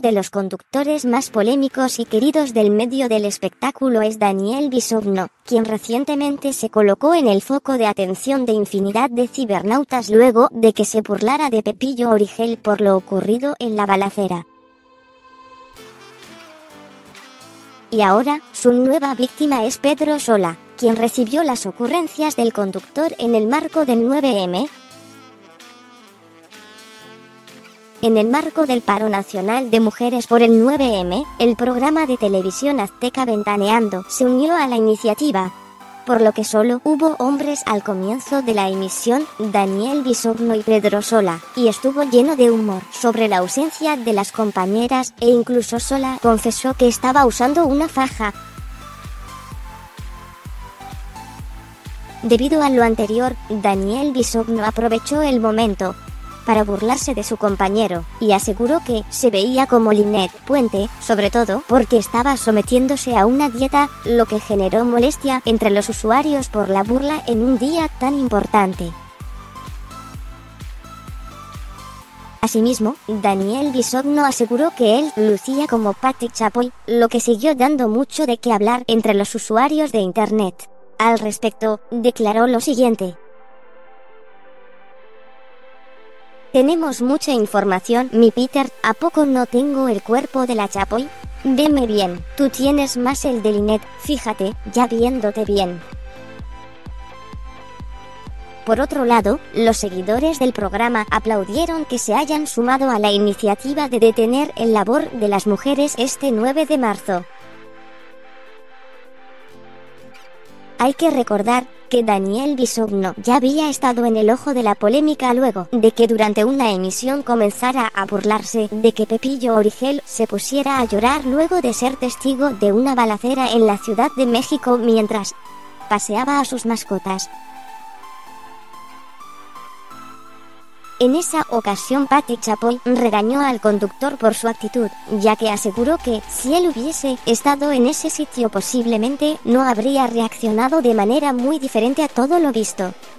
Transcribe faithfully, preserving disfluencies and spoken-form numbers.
de los conductores más polémicos y queridos del medio del espectáculo es Daniel Bisogno, quien recientemente se colocó en el foco de atención de infinidad de cibernautas luego de que se burlara de Pepillo Origel por lo ocurrido en la balacera. Y ahora, su nueva víctima es Pedro Sola, quien recibió las ocurrencias del conductor en el marco del nueve eme. En el marco del paro nacional de mujeres por el nueve eme, el programa de televisión azteca Ventaneando se unió a la iniciativa, por lo que solo hubo hombres al comienzo de la emisión, Daniel Bisogno y Pedro Sola, y estuvo lleno de humor sobre la ausencia de las compañeras, e incluso Sola confesó que estaba usando una faja. Debido a lo anterior, Daniel Bisogno aprovechó el momento para burlarse de su compañero, y aseguró que se veía como Linet Puente, sobre todo porque estaba sometiéndose a una dieta, lo que generó molestia entre los usuarios por la burla en un día tan importante. Asimismo, Daniel Bisogno aseguró que él lucía como Patti Chapoy, lo que siguió dando mucho de qué hablar entre los usuarios de internet. Al respecto, declaró lo siguiente: tenemos mucha información, mi Peter, ¿a poco no tengo el cuerpo de la Chapoy? Veme bien, tú tienes más el de Linet, fíjate, ya viéndote bien. Por otro lado, los seguidores del programa aplaudieron que se hayan sumado a la iniciativa de detener el labor de las mujeres este nueve de marzo. Hay que recordar que Daniel Bisogno ya había estado en el ojo de la polémica luego de que durante una emisión comenzara a burlarse de que Pepillo Origel se pusiera a llorar luego de ser testigo de una balacera en la Ciudad de México mientras paseaba a sus mascotas. En esa ocasión Patti Chapoy regañó al conductor por su actitud, ya que aseguró que, si él hubiese estado en ese sitio posiblemente no habría reaccionado de manera muy diferente a todo lo visto.